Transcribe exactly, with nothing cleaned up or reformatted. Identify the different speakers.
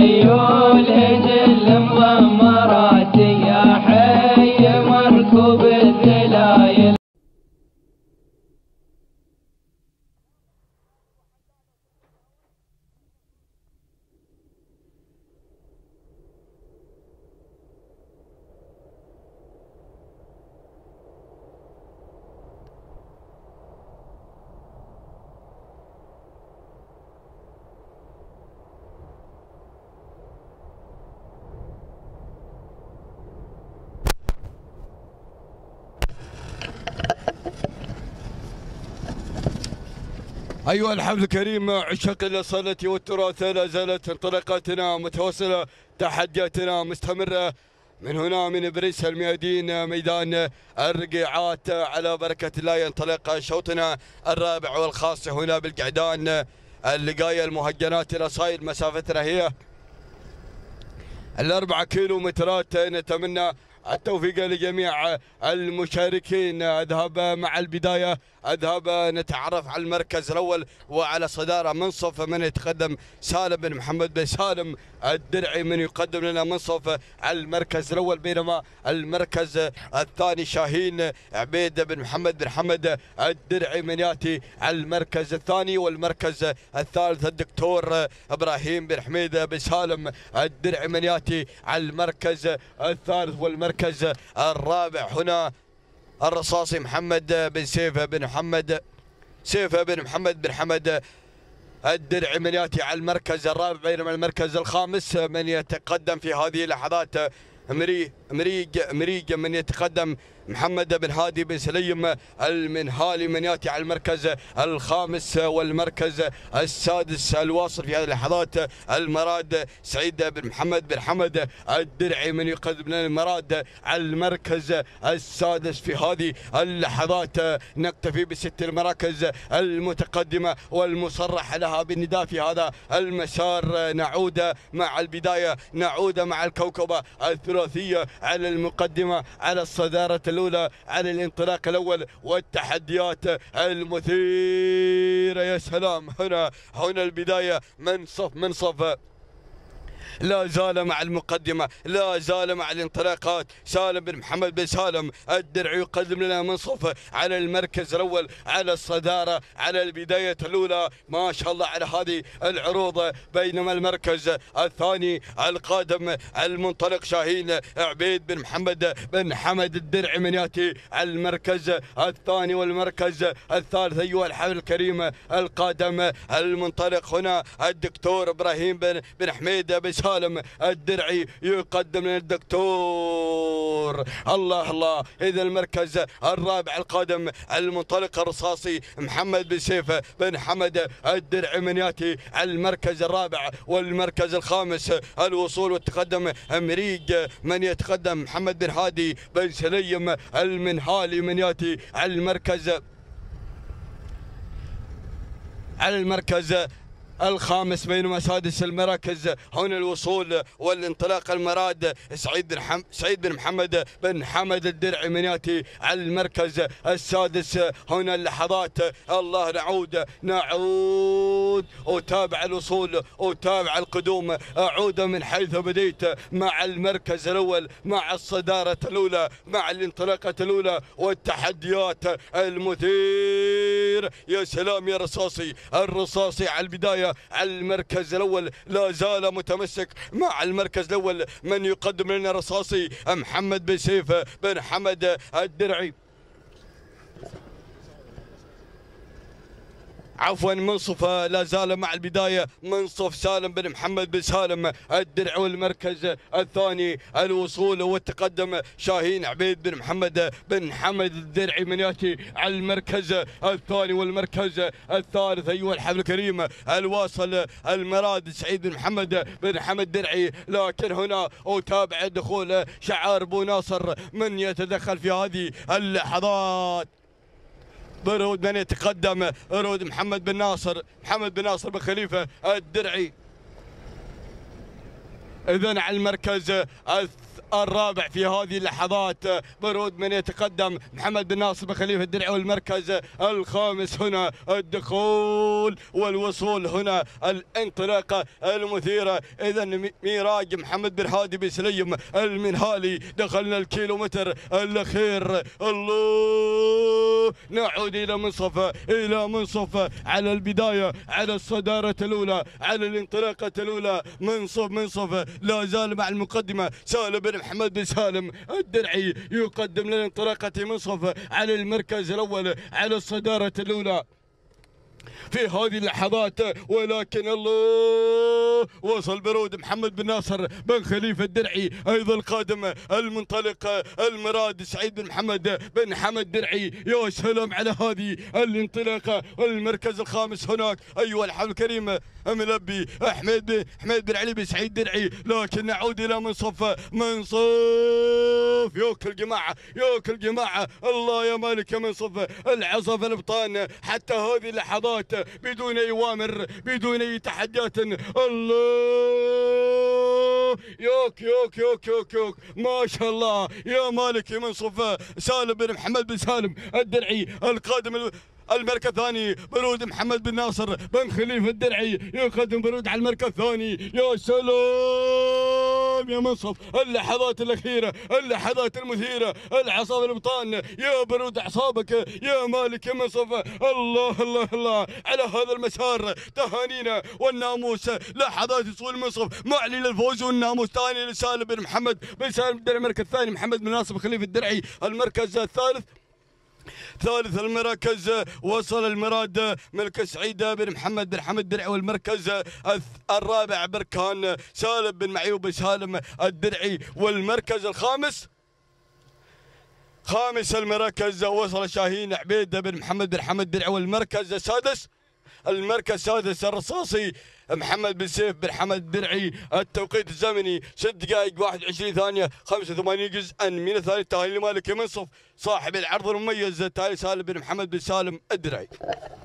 Speaker 1: خيول هجل مضمرات يا حي مركوب الذلايل.
Speaker 2: أيها الحفل الكريم عشاق الأصالة والتراث، لا زالت انطلاقاتنا متواصلة، تحدياتنا مستمرة من هنا من بريس الميادين ميدان الرقيعات. على بركة الله ينطلق شوطنا الرابع والخاص هنا بالقعدان. اللقاية المهجنات الأصايل مسافتنا هي الأربعة كيلو مترات. نتمنى التوفيق لجميع المشاركين. أذهب مع البداية، أذهب نتعرف على المركز الأول وعلى صدارة منصف من يتقدم سالم بن محمد بن سالم الدرعي من يقدم لنا منصف على المركز الأول، بينما المركز الثاني شاهين عبيد بن محمد بن حمد الدرعي من يأتي على المركز الثاني، والمركز الثالث الدكتور إبراهيم بن حميد بن سالم الدرعي من يأتي على المركز الثالث، والمركز الرابع هنا الرصاصي محمد بن سيف بن محمد سيف بن محمد بن حمد الدرعي من ياتي على المركز الرابع، بينما المركز الخامس من يتقدم في هذه اللحظات مريج مريج مريج من يتقدم محمد بن هادي بن سليم المنهالي من ياتي على المركز الخامس، والمركز السادس الواصل في هذه اللحظات المراد سعيد بن محمد بن حمد الدرعي من يقدم لنا المراد على المركز السادس في هذه اللحظات. نكتفي بست المراكز المتقدمة والمصرح لها بالنداء في هذا المسار. نعود مع البداية، نعود مع الكوكبة الثلاثية على المقدمة، على الصدارة الأولى، على الانطلاق الأول والتحديات المثيرة. يا سلام، هنا هنا البداية منصف منصف لا زال مع المقدمة، لا زال مع الانطلاقات. سالم بن محمد بن سالم الدرعي يقدم لنا منصف على المركز الأول، على الصدارة، على البداية الأولى، ما شاء الله على هذه العروض. بينما المركز الثاني القادم المنطلق شاهين عبيد بن محمد بن حمد الدرعي من ياتي على المركز الثاني، والمركز الثالث أيها الحفل الكريم القادم المنطلق هنا الدكتور إبراهيم بن بن حميد بن سالم الدرعي يقدم لنا الدكتور الله الله. إذا المركز الرابع القادم المنطلق الرصاصي محمد بن سيف بن حمد الدرعي من ياتي على المركز الرابع، والمركز الخامس الوصول والتقدم مريج من يتقدم محمد بن هادي بن سليم المنهالي من ياتي على المركز على المركز الخامس. بينما سادس المراكز هنا الوصول والانطلاق المراد سعيد بن حم... سعيد بن محمد بن حمد الدرعي من ياتي على المركز السادس. هنا اللحظات الله، نعود نعود أتابع الوصول، أتابع القدوم، أعود من حيث بديت مع المركز الأول، مع الصدارة الأولى، مع الانطلاقة الأولى والتحديات المثير. يا سلام يا رصاصي، الرصاصي على البداية على المركز الأول، لا زال متمسك مع المركز الأول من يقدم لنا رصاصي محمد بن سيف بن حمد الدرعي، عفوا منصف لا زال مع البداية منصف سالم بن محمد بن سالم الدرعي، والمركز الثاني الوصول والتقدم شاهين عبيد بن محمد بن حمد الدرعي من ياتي على المركز الثاني، والمركز الثالث أيها الحفل الكريم الواصل المراد سعيد بن محمد بن حمد الدرعي. لكن هنا أتابع دخول شعار بو ناصر من يتدخل في هذه اللحظات. برود من يتقدم رود محمد بن ناصر محمد بن ناصر بن خليفة الدرعي. إذن على المركز الرابع في هذه اللحظات برود من يتقدم محمد بن ناصر بن خليفة الدرعي، والمركز الخامس هنا الدخول والوصول، هنا الانطلاقة المثيرة. إذا ميراج محمد بن هادي بن سليم المنهالي، دخلنا الكيلومتر الأخير. الله، نعود إلى منصف إلى منصف على البداية، على الصدارة الأولى، على الانطلاقة الأولى. منصف منصف لا زال مع المقدمة سالم بن محمد بن سالم الدرعي يقدم للانطلاقة منصف على المركز الأول، على الصدارة الأولى في هذه اللحظات. ولكن الله، وصل برود محمد بن ناصر بن خليفة الدرعي أيضا القادم المنطلق المراد سعيد بن محمد بن حمد درعي. يا سلام على هذه الانطلاقة. المركز الخامس هناك أيها الحفل الكريم ملبي أحمد بن حميد بن علي بن سعيد درعي. لكن نعود إلى منصف منصف. يوك الجماعة يوك الجماعة، الله يا مالك يا منصف العصف الابطان حتى هذه اللحظات بدون أي أوامر، بدون أي تحديات. الله، يوك يوك يوك يوك يوك، ما شاء الله يا مالك يا منصف. سالم بن محمد بن سالم الدرعي القادم المركز الثاني، برود محمد بن ناصر بن خليفة الدرعي يقدم برود على المركز الثاني. يا سلام يا منصف، اللحظات الأخيرة، اللحظات المثيرة، العصاب الابطان. يا برود أعصابك يا مالك يا منصف. الله الله الله على هذا المسار. تهانينا والناموس، لحظات وصول منصف معلن الفوز والناموس. ثاني لسالم بن محمد بن سالم الدرعي، المركز الثاني محمد بن ناصر بن خليفة الدرعي. المركز الثالث ثالث المراكز وصل المراد ملك سعيد بن محمد بن حمد الدرعي، والمركز الرابع بركان سالم بن معيوب بن سالم الدرعي. والمركز الخامس خامس المراكز وصل شاهين عبيد بن محمد بن حمد الدرعي. والمركز السادس المركز السادس الرصاصي محمد بن سيف بن حمد الدرعي. التوقيت الزمني ست دقائق واحد وعشرين ثانية خمسة وثمانين جزءا من الثاني. تهاني لمالك منصف صاحب العرض المميز تالي سالم بن محمد بن سالم الدرعي.